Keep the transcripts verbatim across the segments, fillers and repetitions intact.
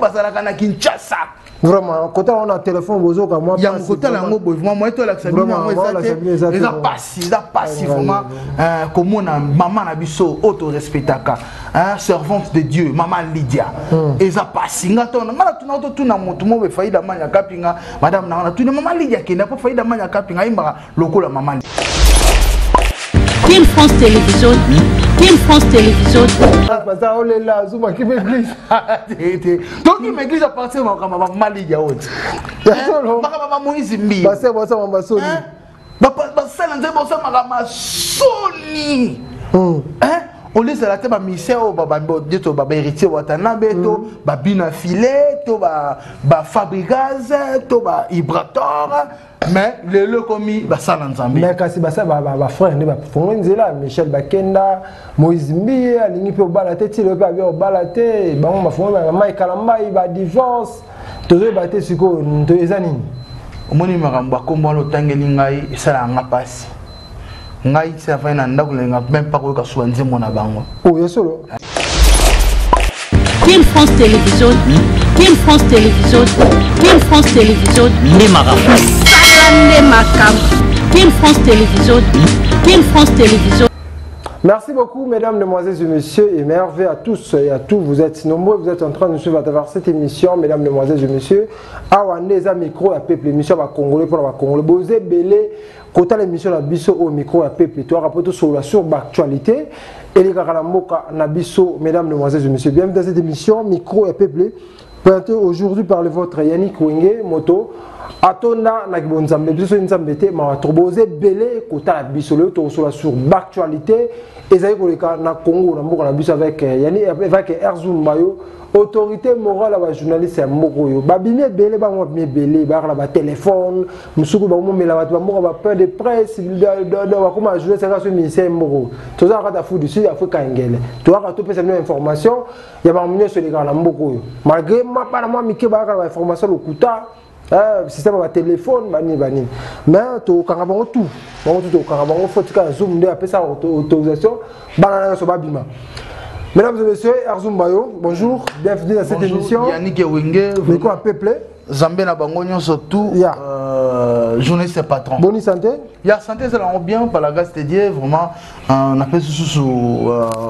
bazalaka na Kinshasa. Vraiment, quand on a téléphone, vous avez moi. Il y a un côté là, moi, moi, moi, toi, là, ça vient, moi, ça, ils ont passé, ils ont passé vraiment, comme on a maman Nabiso, auto respectaka, hein, servante de Dieu, maman Lydia, ils ont passé. Ngato, ngala tu n'as tout na mon tout le monde failli d'amant ya kapinga, madame na, tu n'as maman Lydia qui n'a pas failli d'amant ya kapinga, il m'a loco la maman. Team France Télévision, Team France Télévision. Ça, on est là, Zouma qui m'église. Donc, il m'église à partir de ma maman Lydia. Ma maman Moïse Mbi. Bah, c'est moi, ça m'a sonné. Bah, c'est l'un de moi, ça m'a sonné. Hein? On laisse la tête à misère au baba de baba héritier watanabe to babina filet to ba ba fabricaz to ba ibrator mais le le commis ba sala nzambe mais kasi ba ça ba ba frère ne ba fonzela Michel Bakenda Moïse Mbi alingi pe balate ti le pa bi balate ba mo mafonga mai kalamba ba divorce to ba te siko to ezanini omoni makambo akombo lo tangeli ngai esala nga pasi. Ngai ça fait un ndako lenga même pas ko ka soanze mona bango. Oh yesolo. Team France Télévision, Team France Télévision, Team France Télévision, Nemara. Team France Télévision, Team France Télévision. Merci beaucoup, mesdames, demoiselles et messieurs, et merveille à tous et à tous. Vous êtes nombreux, vous êtes en train de suivre à travers cette émission, mesdames, demoiselles et messieurs. Awaneza micro à peuple, l'émission va Congolais pour la Congolais. Bosé Belé, quand l'émission la biso au micro à peuple, toi rapporte sur la sur l'actualité. Et les Karamoka Nabiso, mesdames, demoiselles et messieurs, bienvenue dans cette émission, micro à peuple. Présenté aujourd'hui par le vôtre Yannick Wenge, moto. Atona Nagibonzambe, biso nzambete, ma trobosé belé, kota la bisole, to sur la sur l'actualité. Et ça y est, na Congo, na Moko na biso avec Yannick, avec Erzoum Mayo, autorité morale à la journaliste à Mokoyo. Babine belé, ba moi belé, ba la téléphone, musuku ba moi mais la ba moi ba peur de presse, de de comme à jouer ça sur ministère Moko. Tout ça rata fou dessus, Afrique ngele. Tu as tout cette information, il y a ba munyo sur les gars na Mokoyo. Malgré ma pas moi mike ba la information au kuta. Le système de téléphone, bani bani. Mais tu as tout. Tu as faut que Zoom de appeler ça autorisation. Banana so babima. Mesdames et messieurs, Erzoum Bayo, bonjour, bienvenue dans cette émission. Yannick Wenge, mais quoi peuple? Zambé na bangonyo surtout. Euh, journaliste patron. Bonne santé. Il y a santé, ça va bien par la grâce de Dieu, vraiment. On appelle ce sous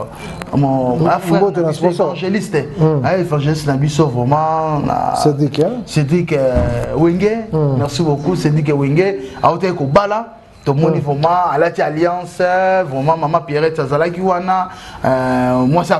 mon frère évangéliste. Évangéliste Nabiso, vraiment. Cédric. Cédric Wenge. Merci beaucoup, Cédric Wenge. Aote Kobala. Tout le monde vraiment à la alliance, vraiment maman Pierrette Zazalaki wana. Moi ça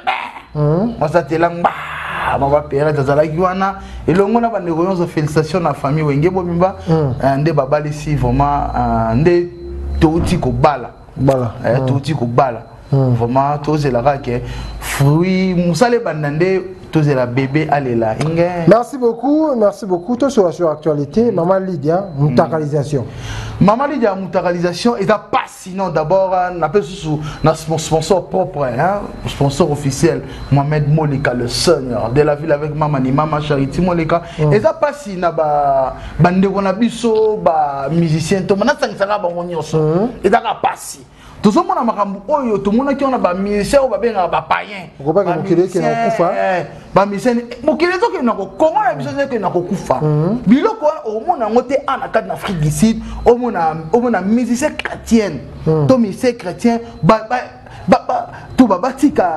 pembe. Moi ça telanga. Maman Pierrette Zazalaki wana. Et le monde a pas de félicitations à la famille Wenge Bomimba. Ndé baba ici vraiment ndé touti ko bala. Bala. Touti ko bala. Vraiment tous les là que fruits musale bandande. La bébé Alela. Merci beaucoup, merci beaucoup. Tout sur la actualité, Maman Lydia, mutualisation. Maman Lydia, mutualisation, et pas sinon d'abord, on appelle sous notre sponsor propre, hein, sponsor officiel, Mohamed Molika, le seigneur de la ville avec Maman ni Maman Charity Molika. Et ça pas si na ba bande on a biso ba musicien, tout le monde a ça ba monyoso. Et ça pas si. Tout le monde a makambu oyo, tout le monde qui on a ba musicien ou ba benga ba païen. Pourquoi pas que mukile qui na kufa? Ba musicien, mukile to qui na ko comment la musicien qui na ko kufa. Biloko au monde a monté en Afrique d'Afrique du Sud, au monde a au monde a musicien chrétien. To musicien chrétien ba ba ba tout ba batika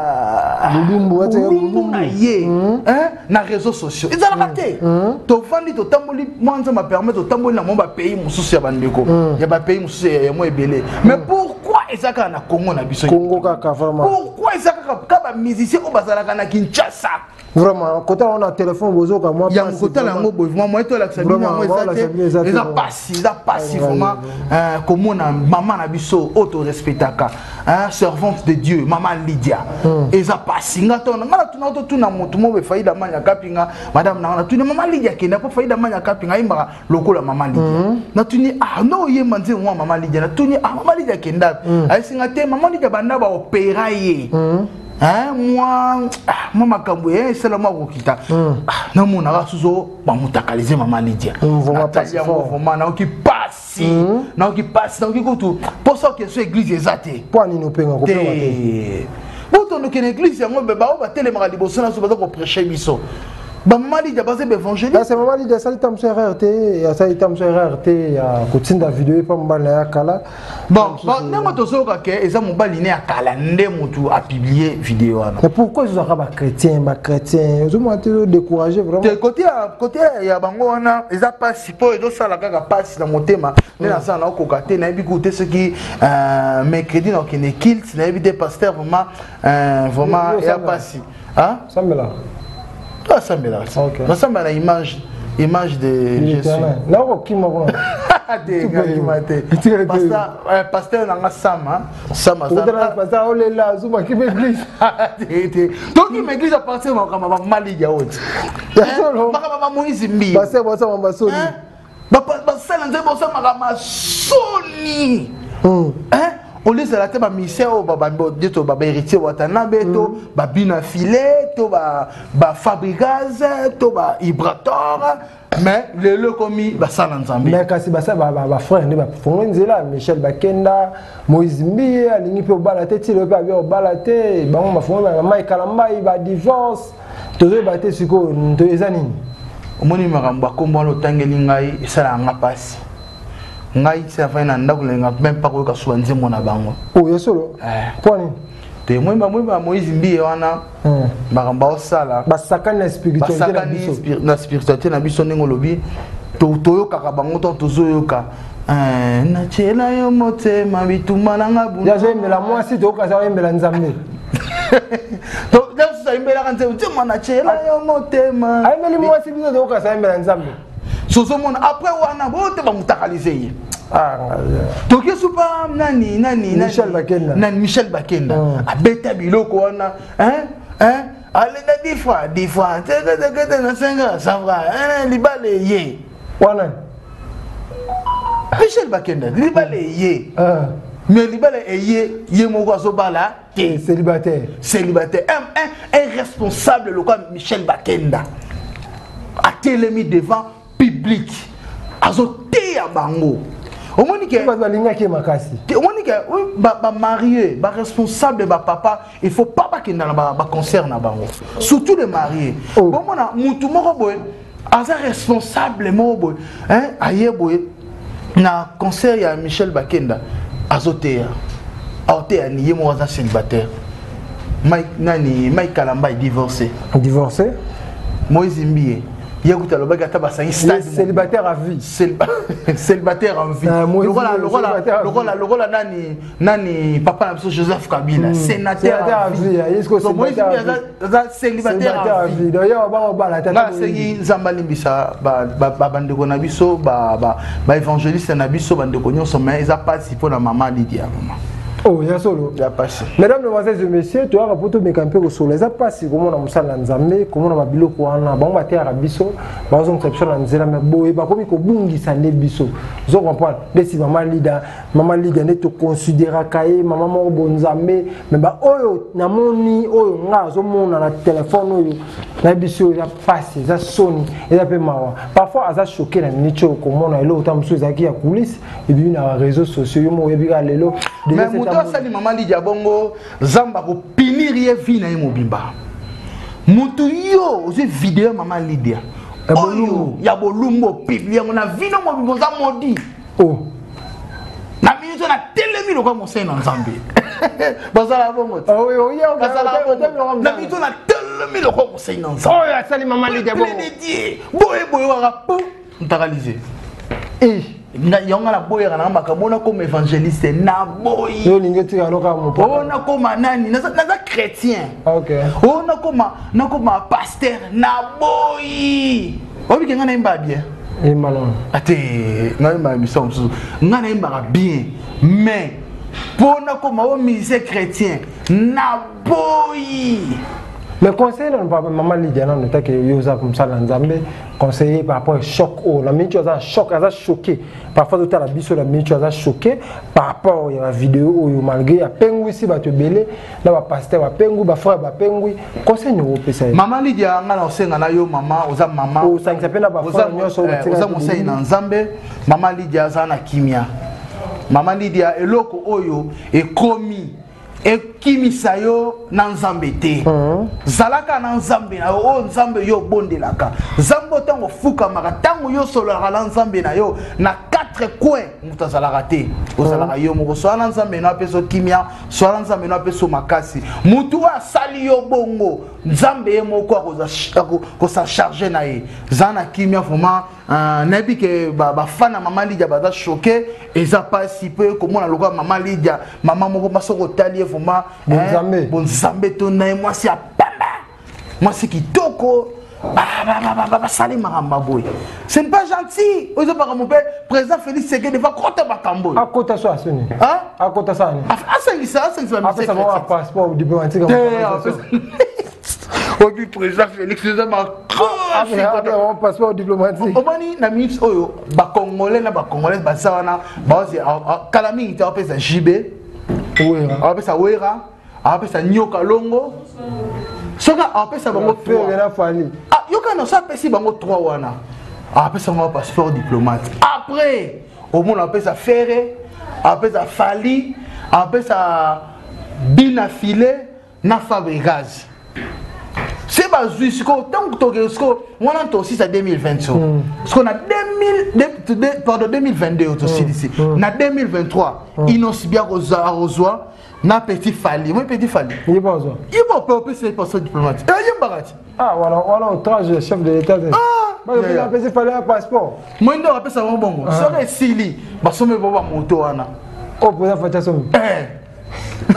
lumbu ate lumbu hein na réseaux sociaux. Ils ont raté. To vandi to tamboli moi ça m'a permis to tamboli na mon ba pays mususu ya bandeko. Ya ba pays mususu ya moi ebele. Mais pourquoi ezaka na Congo na biso? Congo kaka vraiment. Pourquoi ezaka ka ba musicien au bazalaka na Kinshasa? Vraiment, quand on a un téléphone, vous avez moi. Il y a un côté là, moi, moi, toi, là, ça vient, moi, ça, ils ont passé, ils ont passé vraiment, comme on a maman Nabiso, auto respectaka, hein, servante de Dieu, maman Lydia, ils ont passé. Ngato, ngala, tu n'as tout na mon, tout le monde failli d'amant ya kapinga, madame na, tu n'as maman Lydia qui n'a pas failli d'amant ya kapinga, il m'a loco la maman Lydia. Na tu n'as ah non, il m'a moi maman Lydia, na tu n'as ah maman Lydia qui n'a, ay singate maman Lydia banda ba opérailler. Hein, moi, moi, ma camboué, c'est le mot qui t'a. Non, mon arasuzo, bah, moutakalisé, maman Lydia. Natalia, vraiment, qui passe, non, qui passe, non, qui go tout. Pour ça que c'est église est athée. Pour nous payer, on peut pas. Pour ton église, moi, bah, on va tellement à l'ibosson, on va prêcher biso. Ba maman Lydia basé évangéliste. C'est maman Lydia ça tam sur R T, ya ça tam sur R T ya kotinda vidéo pa mbala ya kala. Bon, bon, nango tozoka ke eza mobali ne akala nde mutu a publier vidéo wana. Mais pourquoi ils ont pas chrétien, ba chrétien, ils ont été découragés vraiment. De côté côté ya bango wana eza pas si po ezo sala kaka passe na motema, ne na sana okoka te na bikuté ce qui euh mercredi na kene kilt na bité pasteur vraiment euh vraiment ya passe. Hein? Sambela. Ah, Sambela. Okay. Mais Sambela image image de Jésus. Là on qui m'a pasteur pasteur nanga Sama Sama ça pasteur on est là zuma qui m'église donc il m'église à partir de ma mali ya oti baka mama Moïse mbi pasteur bossa mama soni ba ba sala nze bossa mama soni hein on les a la tête ba misère au baba dito baba héritier watana beto ba bina filet to ba ba fabricage to ba ibrator mais le le commis ba sala nzambe mais kasi ba sa ba ba frère ne ba fongo nzela Michel Bakenda Moïse Mbi alingi pe obala te ti le pe abi obala te ba mo fongo ba mai kalamba ba divorce tozo ba te siko to ezanini omoni makambo akombo lo tangeli ngai esala nga pasi ngai c'est enfin na ndako lenga même pas ko ka soanze mona bango oh yesolo eh poni te moi ba moi ba Moïse Mbi wana makambo osala ba sakana spiritualité na biso na spiritualité na biso ndenge lobi to toyoka ka bango to tozoyoka eh na chela yo motema bituma nanga bu ya zembela moi si to ka za yembela nzambe to donc ça imbela kanze utema na chela yo motema ay meli moi si biso to ka za yembela nzambe sozo mona après wana bote ba mutakalize ah toki supa nani nani Michel Bakenda nani Michel Bakenda abeta biloko wana hein hein allez na dix fois dix fois te te te na cinq ça va hein libale ye wana Michel Bakenda libale ye ah mais libale ye ye moko azobala te célibataire célibataire un un un responsable local Michel Bakenda a télémis devant public azoté ya bango au moins que ba balinga ki makasi au moins que ba ba marié ba responsable ba papa il faut pas ba kenda ba ba concert na bango surtout les mariés bon mona mutu moko boy aza responsable moko boy hein aye boy na concert ya Michel Bakenda azoté azoté ni yemo aza célibataire Mike nani Mike Kalamba est divorcé divorcé Moïse Mbi Yakuta le baga taba sa stade célibataire à vie célibataire en vie le rôle le rôle le rôle le rôle nani nani papa na biso Joseph Kabila sénateur à vie est-ce que c'est célibataire à vie d'ailleurs ba ba la tata na sengi nzamba limbisa ba ba bandeko na biso ba ba évangéliste na biso bandeko nyonso mais ils a participé na maman Lydia maman oh ya solo ya passé mesdames mesdemoiselles et messieurs tu as rapporté mes campés au soleil ça passe comment on musala nzambe comment on mabiloko wana ba mate ya biso ba zo conception na nzela mais boye ba komi ko bungisa ne biso zo comprendre desi maman Lydia maman Lydia ne te considéra kaye maman mo bonzambe mais ba oyo na moni oyo nga zo mona na téléphone oyo na biso ya passe za soni et pe mawa parfois aza choqué na nicho comment on elo tamso zaki ya coulisse et puis na réseaux sociaux yo mo yebi lelo sali maman Lydia bongo zamba ko pinirie vie na mobimba mutu yo oze vidéo maman Lydia oyo ya bolumbo publier na vie na mobimbo za modi oh na minute na telemi lo comme ça na nzambe bazala bongo ah oui oui bazala bongo na minute na telemi lo comme ça na nzambe oh ya sali maman Lydia bongo boye boye waka po ntakalize eh na yonga na boye kana makamona comme évangéliste na boye yo lingeti kaloka mopo ona koma nani naza naza chrétien okay ona koma na koma pasteur na boye obi kenga na imba bien et malon ate na imba mission su nga na imba bien mais pona koma o musicien chrétien na boye. Mais conseiller non pas maman Lydia non n'était que yosa comme ça nzambe conseiller par rapport au choc oh la minute ça choc ça choqué parfois tout à la biso la minute ça choqué par rapport à la vidéo où malgré ya pengu ici ba te belé là ba pasteur ba pengu ba frère ba pengu conseil no pesa maman Lydia ngana osenga na yo maman oza maman o ça s'appelle ba frère nyoso oza conseil na nzambe maman Lydia za na kimia maman Lydia eloko oyo ekomi ekimisa yo na nzambe te zalaka na nzambe na yo o nzambe yo bondelaka nzambe otango fukamaka ntango yo sololaka na nzambe na yo na quatre coins moto azalaka te ozalaka yo moko soa na nzambe no apeso kimia soa na nzambe no apeso makasi mutu asali yo bongo nzambe ye moko akosa charge na ye za na kimia vraiment nayebi ke bafana mama Lydia baza choqué eza pasi mpe komona lokola mama Lydia mama moko basoko otali ye vraiment bonzambe to na ye mwasi ya pamba mwasi kitoko basali makambo boye ce n'est pas gentil ozo par mon père président Félix Tshisekedi va kota bakambo akota so asoni hein akota sani asengisa asengisa après ça va passeport diplomatique obi président Félix Tshisekedi ma après on passeport diplomatique omani na minutes oyo ba congolais na ba congolais basa wana baozi kala mingi te apesa jibe wera apesa wera apesa nyoka longo soka apesa bango trois na fali ah yoka na sa pesi bango trois wana apesa bango passeport diplomate après au monde apesa ferre apesa fali apesa bina filet na fabricage c'est pas juste tant que tu ko wana to aussi à deux mille vingt parce qu'on a deux mille pardon deux mille vingt-deux aussi ici na deux mille vingt-trois inos bien rosoa na petit fali moi petit fali il pas ça il va pas passer passeport diplomate et il barati ah voilà voilà outrage chef de l'état ah bah il a passé fallait un passeport moi ndo appelle ça bongo ça est sili ba somme baba moto wana oh pour ça faire ça eh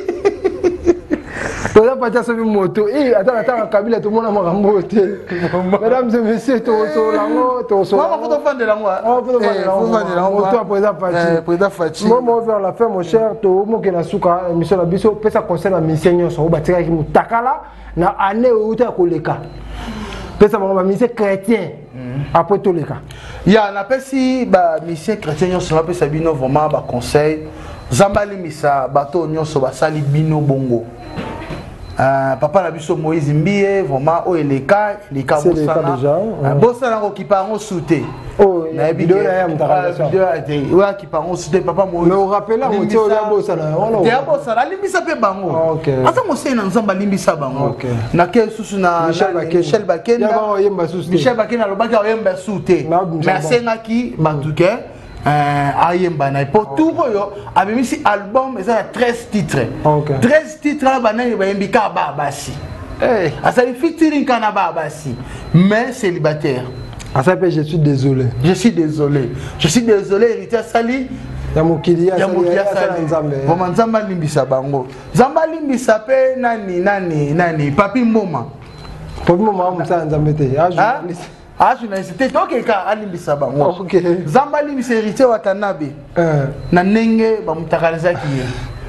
pour ça faire ça moto eh attends attends Kabila tout le monde a makambo hôtel mesdames et messieurs to so lango to so moi photo fan de lango oh photo fan de lango moto après ça Fati président Fati moi moi vers la fin mon cher to mo ke na suka mission la biso pesa conseil na mission nyonso o batika ki mutakala na année uta koleka pesa ba mission chrétien après tout les cas ya na pesi ba mission chrétien nyonso na pesa bino vraiment ba conseil zambali misa bato nyonso basali bino bongo. Uh, papa na biso Moïse Mbie vraiment o eleka eleka bosana bosana ko kipango souté oh na vidéo ya mutaka vidéo ate wa kipango souté papa Moïse mais on rappelle la moto ya bosana on ya bosana limbisa pe bango asa mosé na nzamba limbisa bango na ke susu na Michel Bakena Michel Bakena lobaki oyemba souté mais sengaki batuke ayemba na pour tout yo abimisi album eza treize titres treize titres banani bayembika babasi eh asali featuring kana babasi mais célibataire asape je suis désolé je suis désolé je suis désolé héritier sali ya mokili ya sali nzambe vraiment nzamba limbisa bango nzamba limbisa pe nani nani nani papi mboma papi mboma msa nzambe te ya journaliste ah journaliste toke ka alimbisa bango OK zamba limbisa héritier watanabe euh na nenge bamutakaliza ki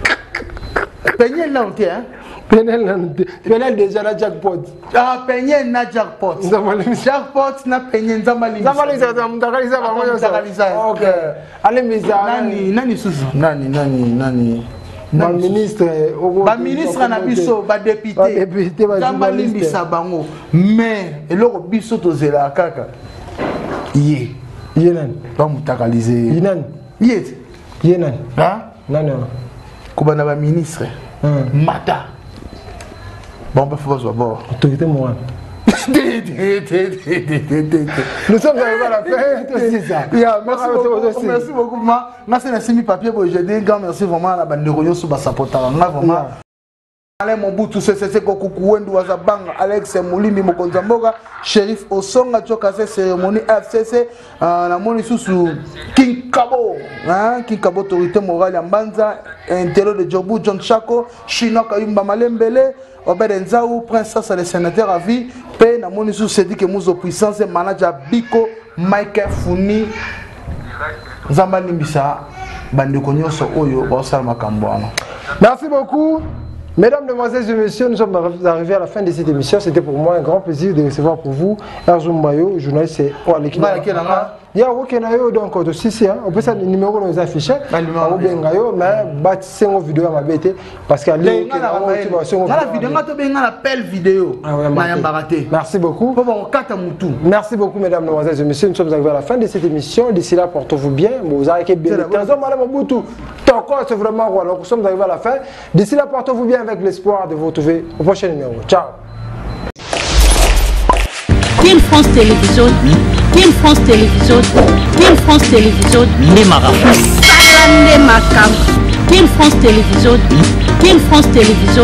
penye na unte hein penel na unte penel déjà na jackpot ah penye na jackpot jackpot na penye nzamba limbisa nzamba limbisa bamutakaliza bango bamutakaliza OK alimbisa nani nani susu nani nani nani ba ministre ba ministre na biso ba député ba député ba journaliste bango mais eloko biso tozela kaka ye ye nani ba mutakalize ye nani ye ye nani hein nani ko bana ba ministre mata bon ba faut voir bon autorité morale nous sommes arrivés à la fin, c'est ça. Yeah, merci, beaucoup, merci beaucoup. Merci merci mi papier pour je dis grand merci vraiment à la bande de Royo sur Basapota. Vraiment. Alain Mobutu c'est Kokuku Wendu Wazabanga Alex Mulimbi Mokonzamboga Sheriff Osonga Chokase cérémonie F C C na moni susu King Kabo hein King Kabo autorité morale ya Mbanza intello de Jobu John Chako Chino Kayumba Malembele Obed Nzaou princesse le sénateur à vie pe na moni susu c'est dit que muzo puissance manager Biko Mike Funi Zamba Limbisa bande konyoso oyo ba salma kambwana. Merci beaucoup. Mesdames, Demoiselles et Messieurs, nous sommes arrivés à la fin de cette émission. C'était pour moi un grand plaisir de recevoir pour vous Erzo Mbayo, journaliste à l'équipe. il y a aucun ayo donc aussi si on peut ça numéro nous afficher on benga yo mais bâtissez une vidéo à ma bête parce qu'à la vidéo ngato benga la belle vidéo merci beaucoup merci beaucoup mesdames mesdemoiselles et messieurs nous sommes arrivés à la fin de cette émission d'ici là portez-vous bien vous avez bien quinze ans madame Mobutu encore c'est vraiment voilà nous sommes arrivés à la fin d'ici là portez-vous bien avec l'espoir de vous retrouver au prochain numéro ciao. Team France Télévision, Team France Télévision, Team France Télévision, Nemara. Team France Télévision, Team France Télévision.